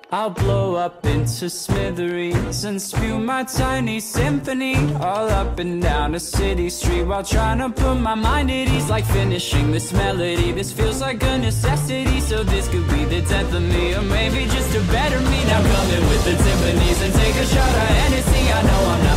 I'll blow up into smithereens and spew my tiny symphony all up and down a city street while trying to put my mind at ease. Like finishing this melody, this feels like a necessity. So this could be the death of me, or maybe just a better me. Now come in with the timpanis and take a shot of Hennessy. I know I'm not